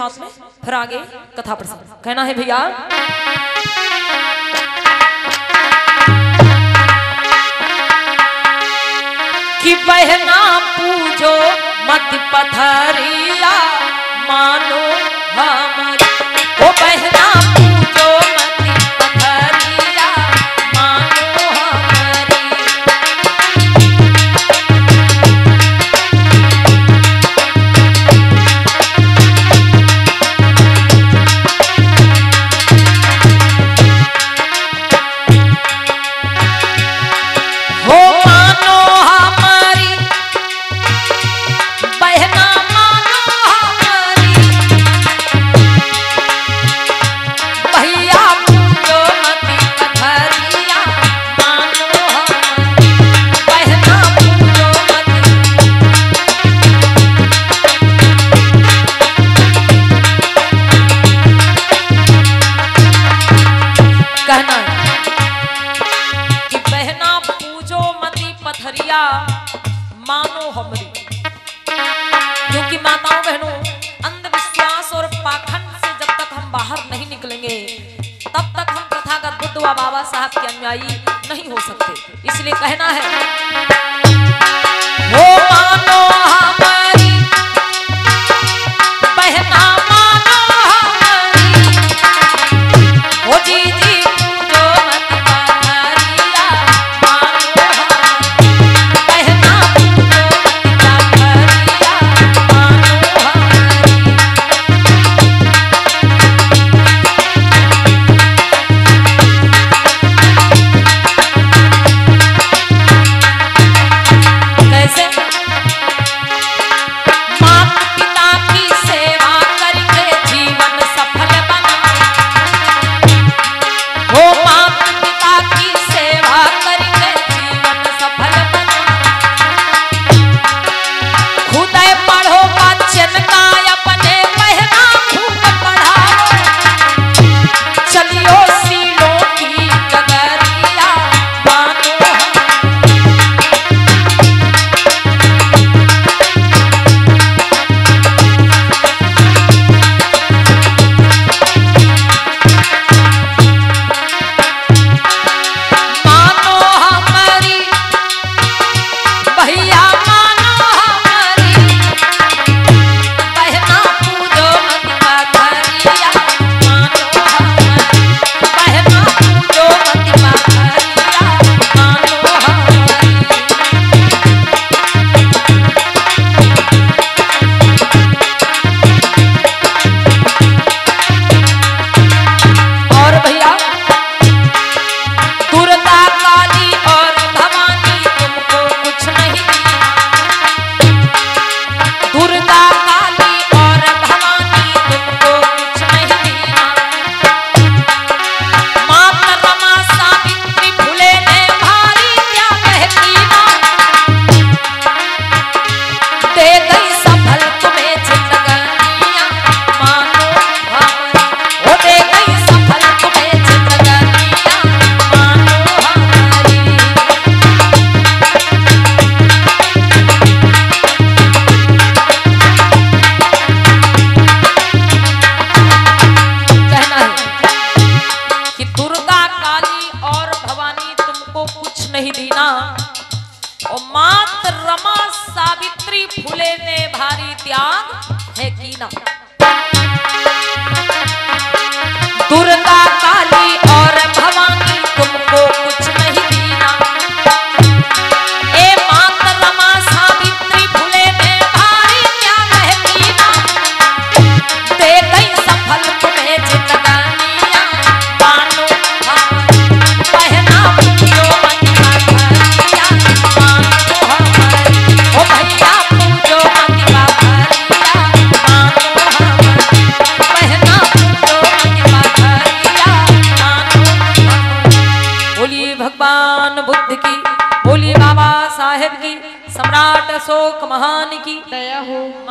साथ में फिर आगे कथा प्रसंग कहना है भैया। कि बहना पूजो मत पथरिया मानो हमारी, ओ बहना पूजो मत पथरिया मानो हमारी। मानो हमरी, क्योंकि माताओं बहनों अंधविश्वास और पाखंड से जब तक हम बाहर नहीं निकलेंगे तब तक हम तथागत बुद्ध व बाबा साहब के अनुयायी नहीं हो सकते। इसलिए कहना है वो मानो हमारी बहना मानो हमारी, वो जी जी पूजो मत पथरिया मानो हमारी, बहना पूजो मत पथरिया मानो हमारी। कैसे? माता पिता की सेवा करके जीवन सफल बना, हो माता पिता की सेवा करके जीवन सफल बना। खुद पढ़ो वचन का अपने बहना खूब पढ़ाओ, चलियो सीलों की डगरिया मानो मानो हमारी भैया मानो हमारी, बहना पूजो मत पथरिया मानो हमारी, बहना पूजो मत पथरिया मानो हमारी। और भैया दुर्गा काली और भवानी तुमको कुछ नहीं देना, दुर्गा काली और भवानी तुमको कुछ नहीं देना। माता रमा सावित्री फूले ने भारी क्या कहती ना, दे गई सफल तुम्हें जिंदगानियां मानो हमारी, ओ दे गई सफल तुम्हें जिंदगानियां मानो हमारी। कहना है कि दुर्गा काली और भवानी तुमको कुछ नहीं देना, और मात रमा सावित्री फूले ने भारी त्याग है कीना। दुर्गा काली और भवानी तुमको कुछ नहीं देना, ए मात रमा सावित्री फूले ने भारी त्याग है कीना, दे गई सफल तुम्हें जिंदगानियां मानो हमारी, बहना पूजो मत पथरिया मानो हमारी, ओ भैया पूजो मत पथरिया मानो हमारी, बहना पूजो मत पथरिया मानो हमारी। बोलिए भगवान बुद्ध की, बोलिए बाबा साहेब की, सम्राट अशोक महान की दया हो।